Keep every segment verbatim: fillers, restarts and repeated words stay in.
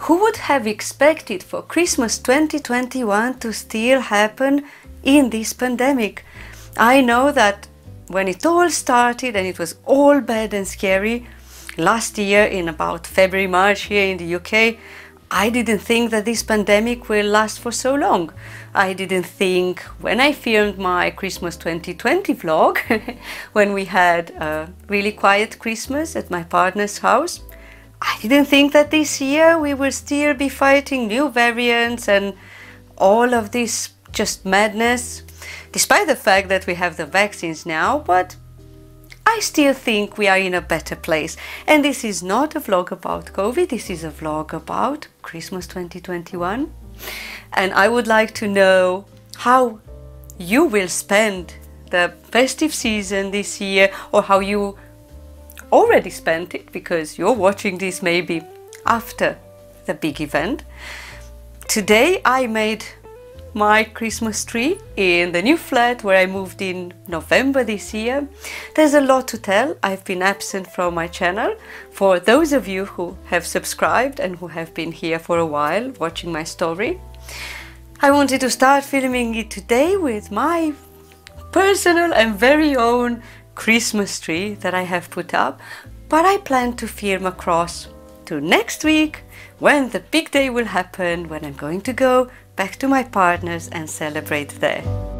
Who would have expected for Christmas twenty twenty-one to still happen in this pandemic? I know that when it all started and it was all bad and scary last year in about February, March here in the U K, I didn't think that this pandemic will last for so long. I didn't think when I filmed my Christmas twenty twenty vlog, when we had a really quiet Christmas at my partner's house, I didn't think that this year we will still be fighting new variants and all of this just madness, despite the fact that we have the vaccines now. But I still think we are in a better place. And this is not a vlog about COVID, this is a vlog about Christmas twenty twenty-one. And I would like to know how you will spend the festive season this year, or how you already spent it, because you're watching this maybe after the big event. Today I made my Christmas tree in the new flat where I moved in November this year. There's a lot to tell. I've been absent from my channel. For those of you who have subscribed and who have been here for a while watching my story, I wanted to start filming it today with my personal and very own Christmas tree that I have put up, but I plan to film across to next week when the big day will happen, when I'm going to go back to my partners and celebrate there.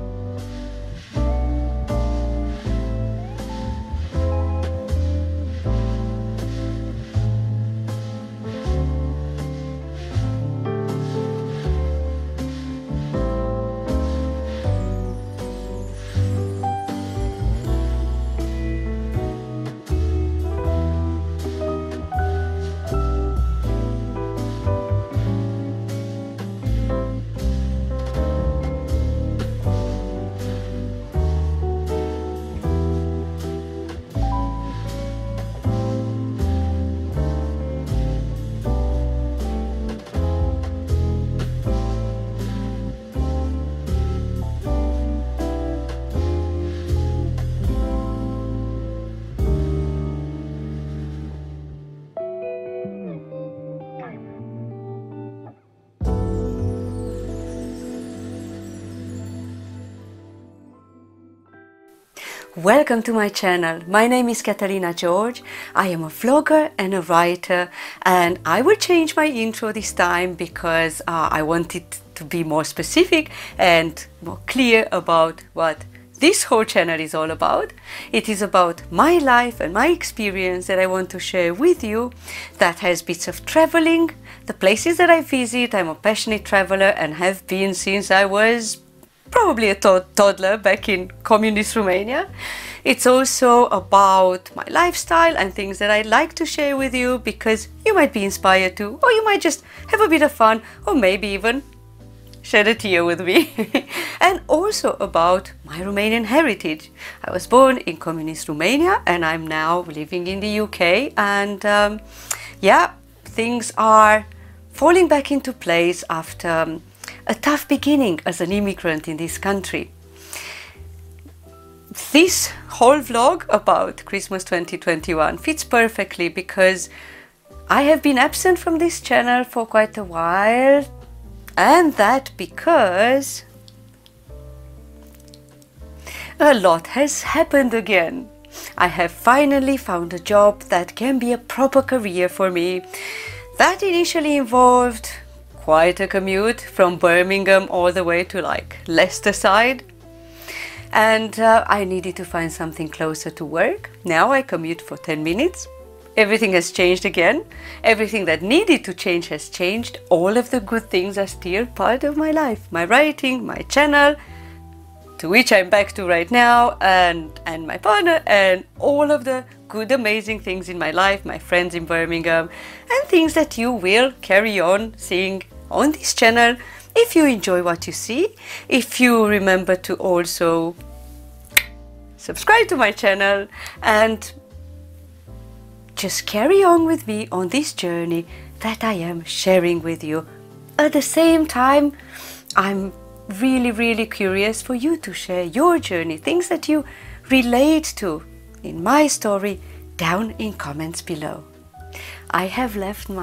Welcome to my channel. My name is Katarina George. I am a vlogger and a writer, and I will change my intro this time because uh, I wanted to be more specific and more clear about what this whole channel is all about. It is about my life and my experience that I want to share with you, that has bits of traveling, the places that I visit. I'm a passionate traveler and have been since I was probably a to toddler back in communist Romania. It's also about my lifestyle and things that I'd like to share with you, because you might be inspired to, or you might just have a bit of fun, or maybe even shed a tear with me. And also about my Romanian heritage. I was born in communist Romania and I'm now living in the U K, and um, yeah, things are falling back into place after um, a tough beginning as an immigrant in this country. This whole vlog about Christmas twenty twenty-one fits perfectly because I have been absent from this channel for quite a while, and that because a lot has happened again. I have finally found a job that can be a proper career for me. That initially involved quite a commute from Birmingham all the way to like Leicester side, and uh, I needed to find something closer to work. Now I commute for ten minutes. Everything has changed again. Everything that needed to change has changed. All of the good things are still part of my life. My writing, my channel, to which I'm back to right now, and, and my partner, and all of the good, amazing things in my life, my friends in Birmingham, and things that you will carry on seeing on this channel if you enjoy what you see. If you remember to also subscribe to my channel and just carry on with me on this journey that I am sharing with you. At the same time, I'm really, really curious for you to share your journey, things that you relate to in my story, down in comments below. I have left my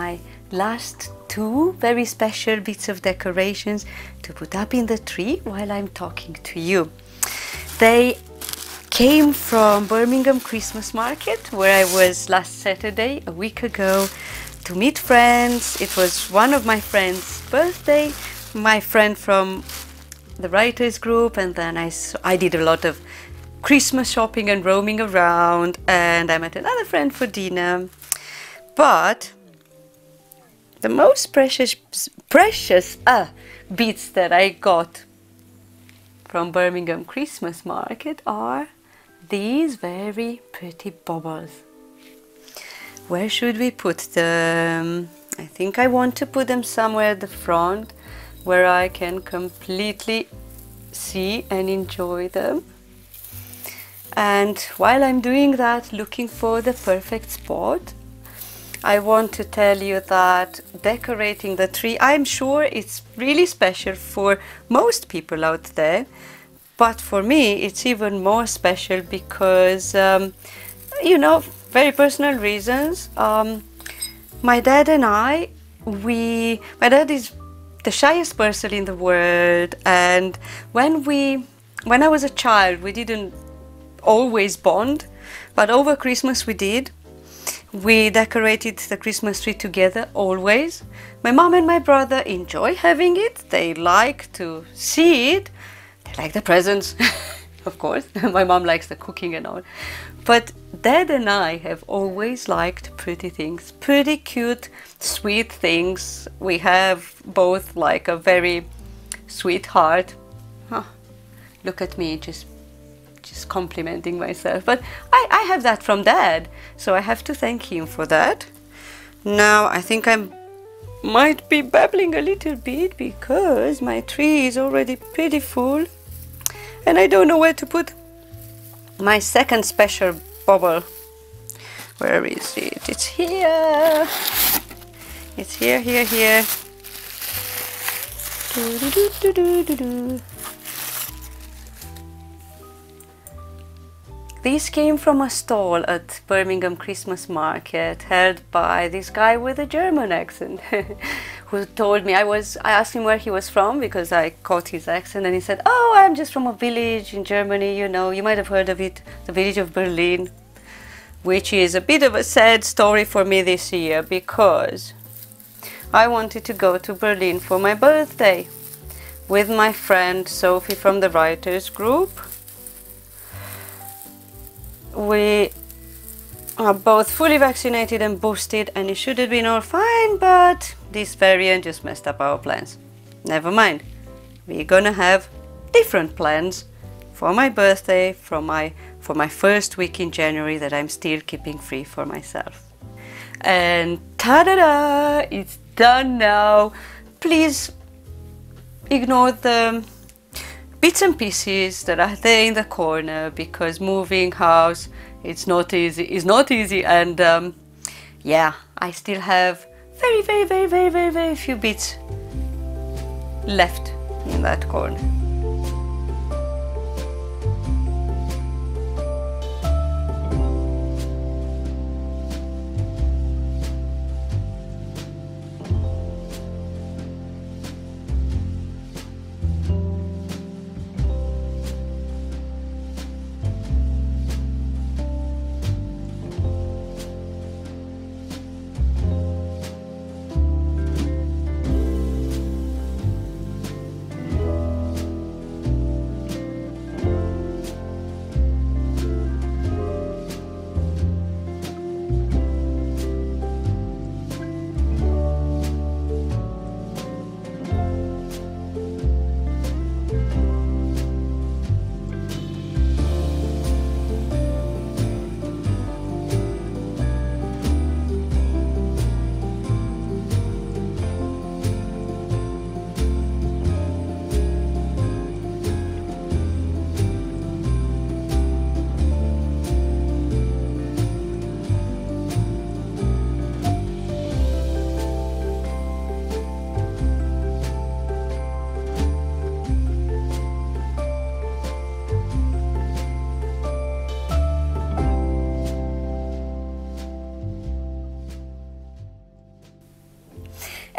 last two very special bits of decorations to put up in the tree while I'm talking to you. They came from Birmingham Christmas Market, where I was last Saturday, a week ago, to meet friends. It was one of my friends' birthday, my friend from the writers group, and then I, I did a lot of Christmas shopping and roaming around, and I met another friend for dinner. But the most precious precious uh, bits that I got from Birmingham Christmas Market are these very pretty baubles. Where should we put them? I think I want to put them somewhere at the front where I can completely see and enjoy them. And while I'm doing that, looking for the perfect spot, I want to tell you that decorating the tree, I'm sure it's really special for most people out there, but for me it's even more special because, um, you know, very personal reasons. Um, my dad and I, we, my dad is the shyest person in the world, and when we, when I was a child, we didn't always bond, but over Christmas we did. We decorated the Christmas tree together, always. My mom and my brother enjoy having it. They like to see it. They like the presents, of course. My mom likes the cooking and all. But Dad and I have always liked pretty things, pretty cute, sweet things. We have both like a very sweet heart. Huh. Look at me, just just complimenting myself, but I, I have that from Dad, so I have to thank him for that. Now I think I might be babbling a little bit because my tree is already pretty full and I don't know where to put my second special bauble. Where is it? It's here. It's here, here, here. Do, do, do, do, do, do, do. These came from a stall at Birmingham Christmas Market held by this guy with a German accent who told me, I was, I asked him where he was from because I caught his accent, and he said, oh, I'm just from a village in Germany, you know, you might have heard of it, the village of Berlin, which is a bit of a sad story for me this year because I wanted to go to Berlin for my birthday with my friend Sophie from the writers group. We are both fully vaccinated and boosted, and it should have been all fine, but this variant just messed up our plans. Never mind, we're gonna have different plans for my birthday, for my, for my first week in January that I'm still keeping free for myself. And ta-da-da! It's done now. Please ignore the bits and pieces that are there in the corner because moving house, it's not easy, it's not easy, and um, yeah, I still have very, very, very, very, very, very few bits left in that corner.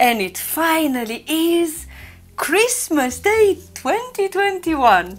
and it finally is Christmas Day twenty twenty-one.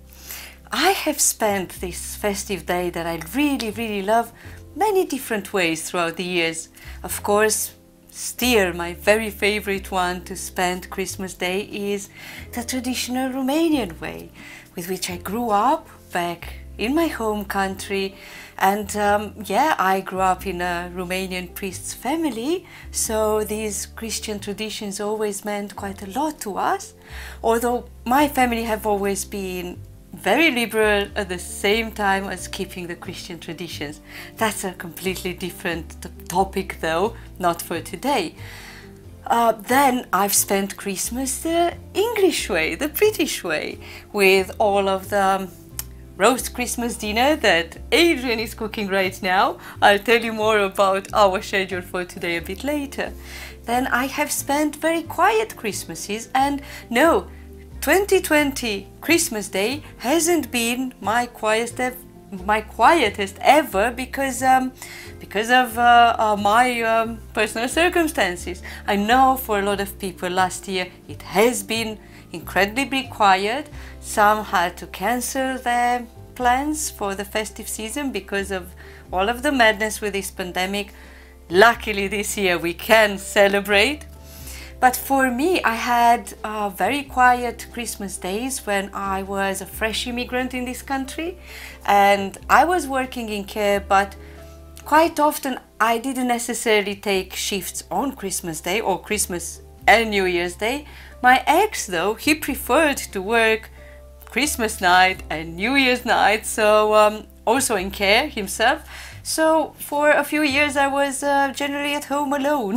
I have spent this festive day that I really, really love many different ways throughout the years. Of course, still my very favorite one to spend Christmas Day is the traditional Romanian way, with which I grew up back in my home country. And um, yeah, I grew up in a Romanian priest's family, so these Christian traditions always meant quite a lot to us, although my family have always been very liberal at the same time as keeping the Christian traditions. That's a completely different topic though, not for today. Uh, then I've spent Christmas the English way, the British way, with all of the roast Christmas dinner that Adrian is cooking right now. I'll tell you more about our schedule for today a bit later. Then I have spent very quiet Christmases, and no, twenty twenty Christmas Day hasn't been my quietest, my quietest ever because um, because of uh, uh, my um, personal circumstances. I know for a lot of people last year it has been incredibly quiet. Some had to cancel their plans for the festive season because of all of the madness with this pandemic. Luckily this year we can celebrate. But for me, I had uh, very quiet Christmas days when I was a fresh immigrant in this country, and I was working in care, but quite often I didn't necessarily take shifts on Christmas Day or Christmas and New Year's Day. My ex though, he preferred to work Christmas night and New Year's night, so um, also in care himself. So for a few years I was uh, generally at home alone.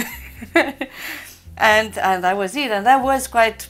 And, and that was it, and that was quite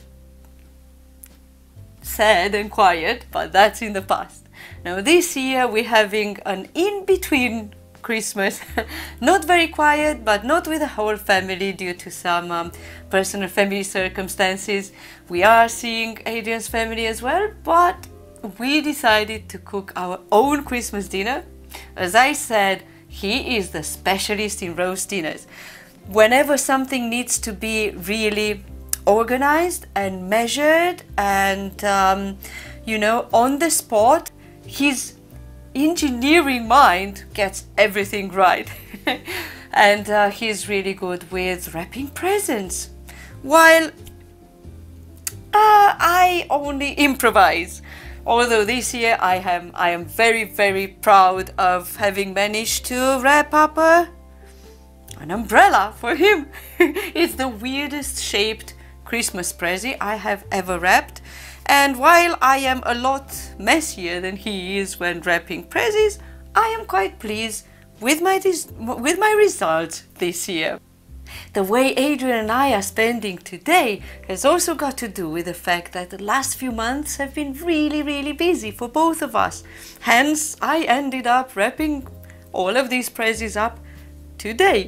sad and quiet, but that's in the past. Now this year we're having an in-between Christmas, not very quiet, but not with the whole family due to some um, personal family circumstances. We are seeing Adrian's family as well, but we decided to cook our own Christmas dinner. As I said, he is the specialist in roast dinners. Whenever something needs to be really organized and measured and um, you know, on the spot, his engineering mind gets everything right. And uh, he's really good with wrapping presents, while uh, I only improvise. Although this year I am, I am very very proud of having managed to wrap up a an umbrella for him. It's the weirdest shaped Christmas present I have ever wrapped, and while I am a lot messier than he is when wrapping presents, I am quite pleased with my, with my results this year. The way Adrian and I are spending today has also got to do with the fact that the last few months have been really really busy for both of us. Hence I ended up wrapping all of these presents up today.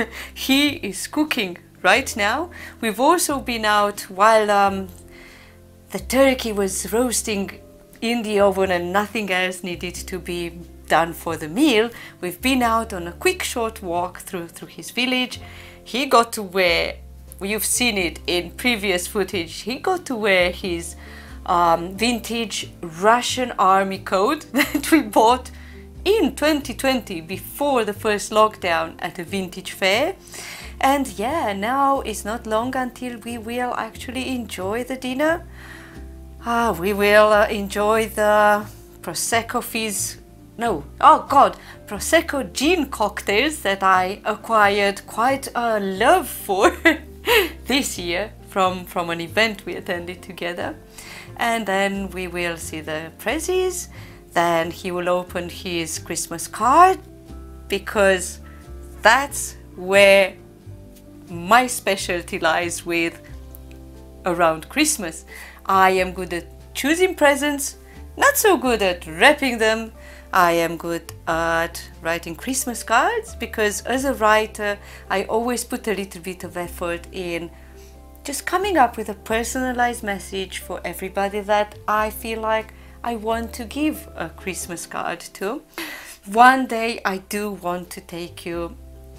He is cooking right now. We've also been out while um, the turkey was roasting in the oven and nothing else needed to be done for the meal. We've been out on a quick short walk through through his village. He got to wear, you've seen it in previous footage, he got to wear his um, vintage Russian army coat that we bought in twenty twenty before the first lockdown at a vintage fair. And yeah, now it's not long until we will actually enjoy the dinner. Ah, we will uh, enjoy the Prosecco Fizz, no, oh god, Prosecco gin cocktails that I acquired quite a love for this year from, from an event we attended together. And then we will see the prezzies. Then he will open his Christmas card, because that's where my specialty lies with around Christmas. I am good at choosing presents, not so good at wrapping them. I am good at writing Christmas cards because as a writer I always put a little bit of effort in just coming up with a personalized message for everybody that I feel like I want to give a Christmas card to. One day I do want to take you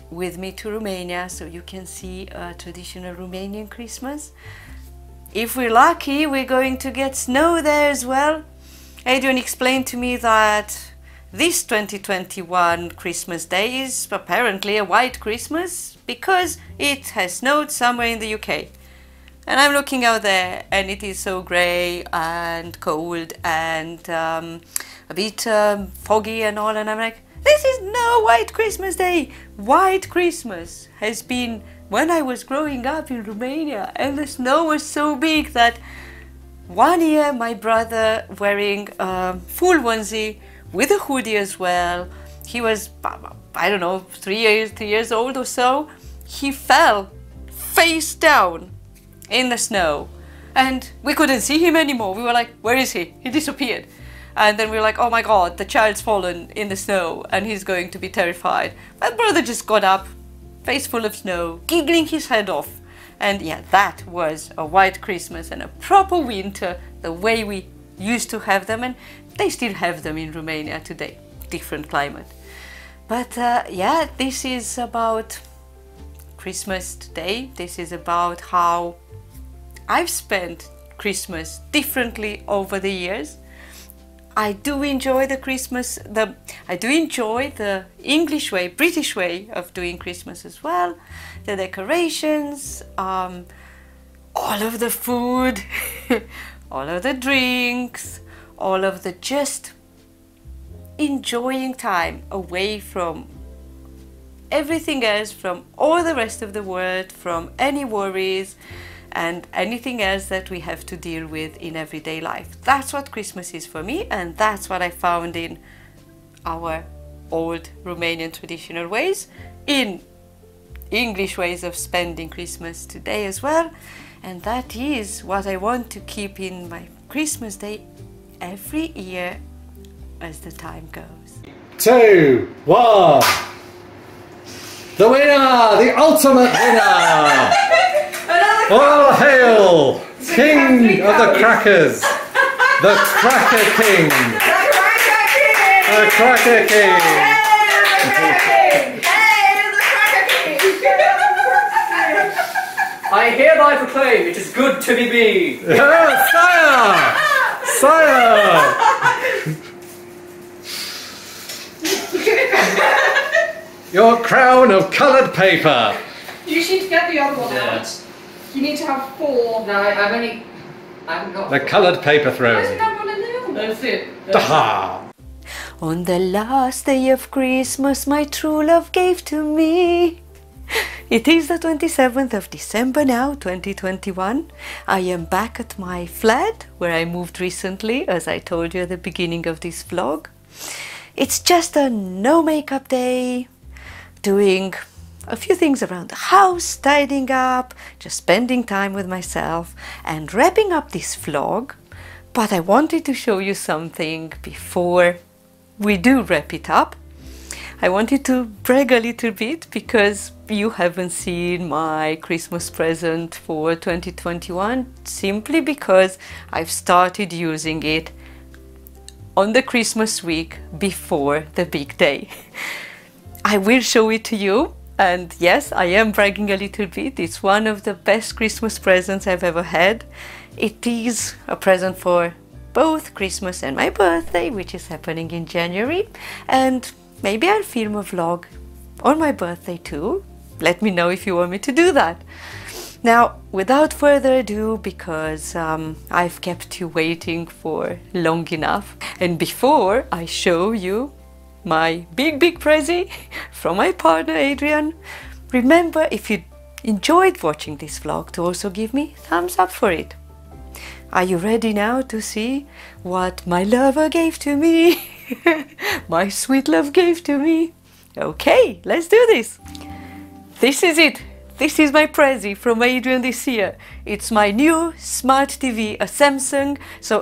with me to Romania so you can see a traditional Romanian Christmas. If we're lucky, we're going to get snow there as well. Adrian explained to me that this twenty twenty-one Christmas Day is apparently a white Christmas because it has snowed somewhere in the U K. And I'm looking out there and it is so grey and cold and um, a bit um, foggy and all, and I'm like, this is no white Christmas Day. White Christmas has been when I was growing up in Romania, and the snow was so big that one year my brother, wearing a full onesie with a hoodie as well, he was, I don't know, three years, three years old or so, he fell face down in the snow and we couldn't see him anymore. We were like, where is he? He disappeared. And then we were like, oh my God, the child's fallen in the snow and he's going to be terrified. My brother just got up, face full of snow, giggling his head off. And yeah, that was a white Christmas and a proper winter, the way we used to have them, and they still have them in Romania today. Different climate. But uh, yeah, this is about Christmas today. This is about how I've spent Christmas differently over the years. I do enjoy the Christmas, the I do enjoy the English way, British way of doing Christmas as well. The decorations, um, all of the food, all of the drinks, all of the just enjoying time away from everything else, from all the rest of the world, from any worries and anything else that we have to deal with in everyday life. That's what Christmas is for me, and that's what I found in our old Romanian traditional ways, in English ways of spending Christmas today as well. And that is what I want to keep in my Christmas Day every year as the time goes. Two, one. The winner! The ultimate winner! All hail! King of the crackers! The Cracker King! The Cracker King! I hereby proclaim it is good to be me! Oh, sire! Sire! Your crown of coloured paper! You need to get the other one Yeah. out. You need to have four. No, I, I've only... I haven't got... The coloured paper Where's throne. that one in there? That's it. That's Aha! On the last day of Christmas, my true love gave to me. It is the twenty-seventh of December now, twenty twenty-one. I am back at my flat, where I moved recently, as I told you at the beginning of this vlog. It's just a no makeup day, doing a few things around the house, tidying up, just spending time with myself and wrapping up this vlog. But I wanted to show you something before we do wrap it up. I wanted to brag a little bit because you haven't seen my Christmas present for twenty twenty-one, simply because I've started using it on the Christmas week before the big day. I will show it to you. And yes, I am bragging a little bit. It's one of the best Christmas presents I've ever had. It is a present for both Christmas and my birthday, which is happening in January. And maybe I'll film a vlog on my birthday too. Let me know if you want me to do that. Now, without further ado, because um, I've kept you waiting for long enough, and before I show you my big big present from my partner Adrian, remember, if you enjoyed watching this vlog, to also give me thumbs up for it. Are you ready now to see what my lover gave to me? My sweet love gave to me? Okay, let's do this. This is it. This is my present from Adrian this year. It's my new smart T V, a Samsung. So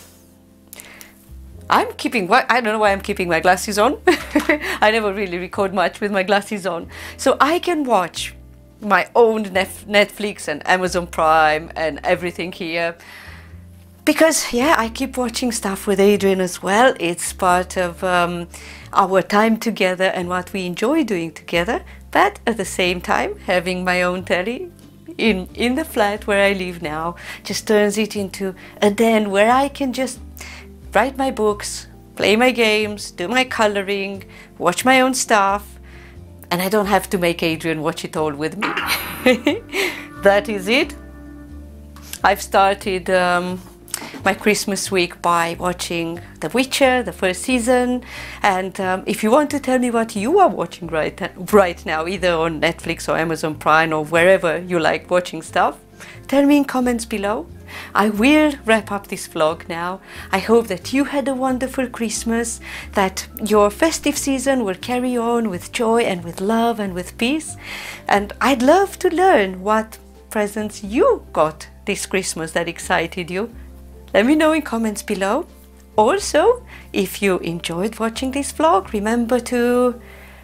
I'm keeping, I don't know why I'm keeping my glasses on. I never really record much with my glasses on. So I can watch my own Netflix and Amazon Prime and everything here. Because yeah, I keep watching stuff with Adrian as well. It's part of um, our time together and what we enjoy doing together. but at the same time having my own telly in, in the flat where I live now just turns it into a den where I can just write my books, play my games, do my coloring, watch my own stuff, and I don't have to make Adrian watch it all with me. That is it. I've started um, my Christmas week by watching The Witcher, the first season, and um, if you want to tell me what you are watching right, right now, either on Netflix or Amazon Prime or wherever you like watching stuff, tell me in comments below. I will wrap up this vlog now. I hope that you had a wonderful Christmas, that your festive season will carry on with joy and with love and with peace, and I'd love to learn what presents you got this Christmas that excited you. Let me know in comments below. Also, if you enjoyed watching this vlog, remember to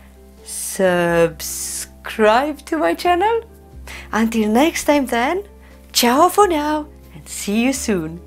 subscribe to my channel. Until next time then, ciao for now and see you soon.